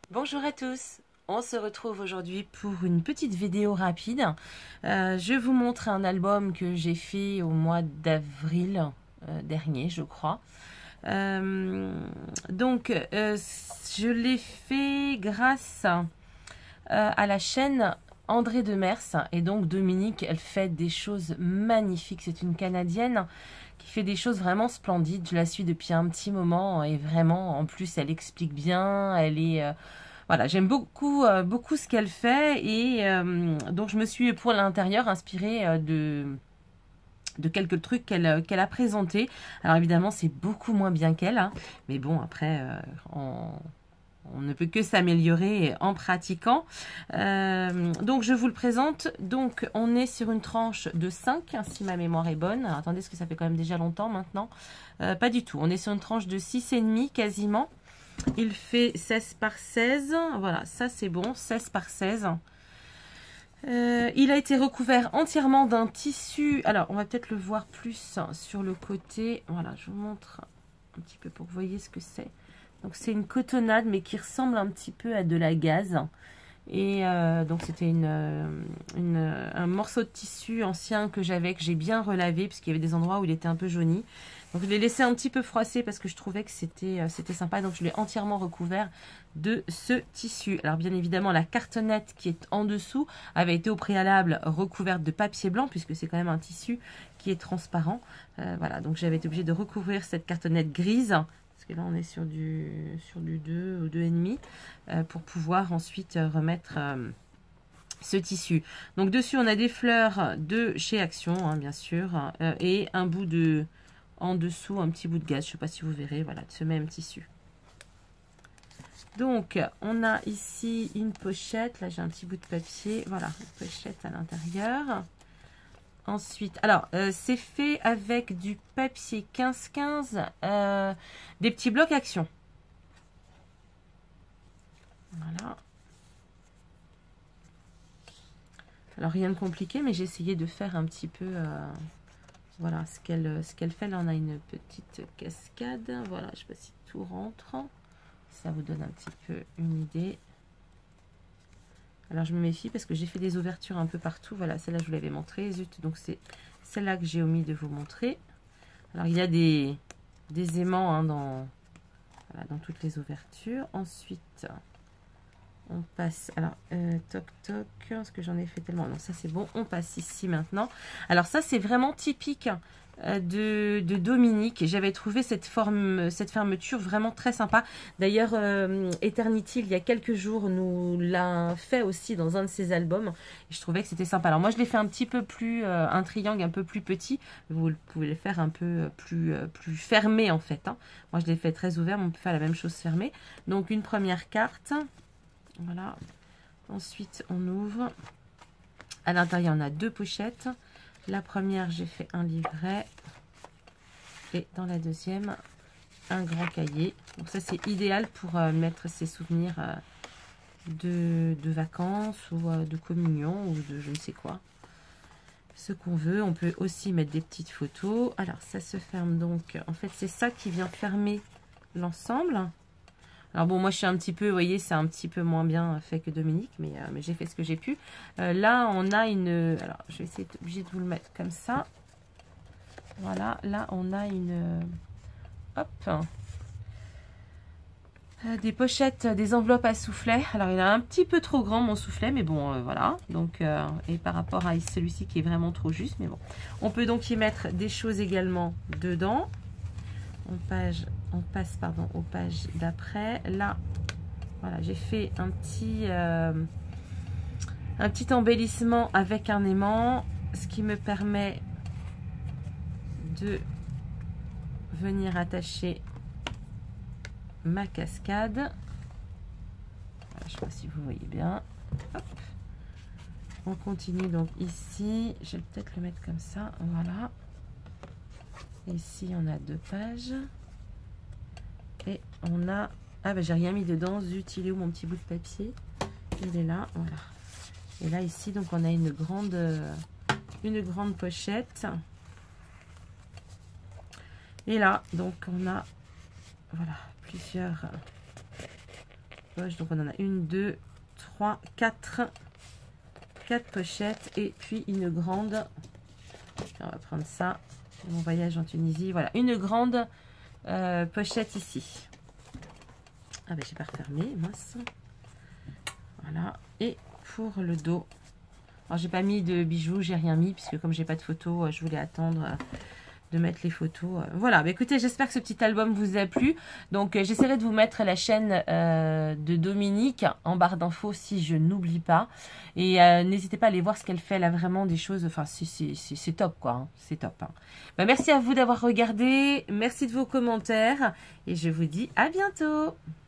Bonjour à tous, on se retrouve aujourd'hui pour une petite vidéo rapide. Je vous montre un album que j'ai fait au mois d'avril dernier, je crois. Je l'ai fait grâce à la chaîne André Demers. Et donc Dominique, elle fait des choses magnifiques. C'est une Canadienne qui fait des choses vraiment splendides. Je la suis depuis un petit moment et vraiment, en plus, elle explique bien. Elle est voilà, j'aime beaucoup ce qu'elle fait et donc je me suis pour l'intérieur inspirée de quelques trucs qu'elle a présentés. Alors évidemment, c'est beaucoup moins bien qu'elle, hein, mais bon, après, on ne peut que s'améliorer en pratiquant. Donc je vous le présente. Donc on est sur une tranche de 5, si ma mémoire est bonne. Alors, attendez, parce que ça fait quand même déjà longtemps maintenant. Pas du tout. On est sur une tranche de 6,5 quasiment. Il fait 16 par 16. Voilà, ça c'est bon. 16 par 16. Il a été recouvert entièrement d'un tissu. Alors, on va peut-être le voir plus sur le côté. Voilà, je vous montre un petit peu pour que vous voyez ce que c'est. Donc, c'est une cotonnade, mais qui ressemble un petit peu à de la gaze. Et donc, c'était un morceau de tissu ancien que j'ai bien relavé, puisqu'il y avait des endroits où il était un peu jauni. Donc, je l'ai laissé un petit peu froisser parce que je trouvais que c'était sympa. Donc, je l'ai entièrement recouvert de ce tissu. Alors, bien évidemment, la cartonnette qui est en dessous avait été au préalable recouverte de papier blanc, puisque c'est quand même un tissu qui est transparent. Voilà, donc j'avais été obligée de recouvrir cette cartonnette grise. Parce que là, on est sur du 2 ou 2,5 pour pouvoir ensuite remettre ce tissu. Donc, dessus, on a des fleurs de chez Action, hein, bien sûr, et un bout de... En dessous, un petit bout de gaze, je ne sais pas si vous verrez, voilà, de ce même tissu. Donc, on a ici une pochette. Là, j'ai un petit bout de papier. Voilà, une pochette à l'intérieur. Ensuite, alors, c'est fait avec du papier 15-15, des petits blocs Action. Voilà. Alors, rien de compliqué, mais j'ai essayé de faire un petit peu... voilà ce qu'elle fait. Là, on a une petite cascade. Voilà, je ne sais pas si tout rentre. Ça vous donne un petit peu une idée. Alors, je me méfie parce que j'ai fait des ouvertures un peu partout. Voilà, celle-là, je vous l'avais montré. Zut, donc c'est celle-là que j'ai omis de vous montrer. Alors, il y a des aimants hein, dans toutes les ouvertures. Ensuite, on passe... Alors, toc, toc. Est-ce que j'en ai fait tellement? Non, ça, c'est bon. On passe ici maintenant. Alors, ça, c'est vraiment typique de Dominique. J'avais trouvé cette fermeture vraiment très sympa. D'ailleurs, Eternity, il y a quelques jours, nous l'a fait aussi dans un de ses albums. Et je trouvais que c'était sympa. Alors moi, je l'ai fait un petit peu plus, un triangle un peu plus petit. Vous pouvez le faire un peu plus fermé en fait. Hein. Moi, je l'ai fait très ouvert, mais on peut faire la même chose fermée. Donc, une première carte. Voilà. Ensuite, on ouvre. À l'intérieur, on a deux pochettes. La première, j'ai fait un livret. Et dans la deuxième, un grand cahier. Donc ça, c'est idéal pour mettre ses souvenirs de vacances ou de communion ou de je ne sais quoi. Ce qu'on veut. On peut aussi mettre des petites photos. Alors, ça se ferme donc. En fait, c'est ça qui vient fermer l'ensemble. Alors bon, moi je suis un petit peu, vous voyez, c'est un petit peu moins bien fait que Dominique, mais j'ai fait ce que j'ai pu. Là, on a une... Alors, je vais essayer de vous le mettre comme ça. Voilà, là, on a une... Hop. Des pochettes, des enveloppes à soufflet. Alors, il est un petit peu trop grand, mon soufflet, mais bon, voilà. Donc, et par rapport à celui-ci qui est vraiment trop juste, mais bon. On peut donc y mettre des choses également dedans. On passe aux pages d'après. Là, voilà, j'ai fait un petit embellissement avec un aimant, ce qui me permet de venir attacher ma cascade. Voilà, je ne sais pas si vous voyez bien. Hop. On continue donc ici. Je vais peut-être le mettre comme ça. Voilà. Ici, on a deux pages. Et on a... Ah, ben j'ai rien mis dedans. Zut, il est où mon petit bout de papier? Il est là, voilà. Et là, ici, donc, on a une grande pochette. Et là, donc, on a, voilà, plusieurs poches. Donc on en a une, deux, trois, quatre. 4 pochettes et puis une grande. On va prendre ça. Mon voyage en Tunisie. Voilà, une grande pochette ici. Ah ben j'ai pas refermé, mince. Voilà. Et pour le dos. Alors j'ai pas mis de bijoux, j'ai rien mis puisque comme j'ai pas de photos, je voulais attendre de mettre les photos. Voilà, bah écoutez, j'espère que ce petit album vous a plu. Donc j'essaierai de vous mettre la chaîne de Dominique en barre d'infos si je n'oublie pas. Et n'hésitez pas à aller voir ce qu'elle fait. Elle a vraiment des choses, enfin c'est top quoi, hein. C'est top. Hein. Bah, merci à vous d'avoir regardé, merci de vos commentaires et je vous dis à bientôt.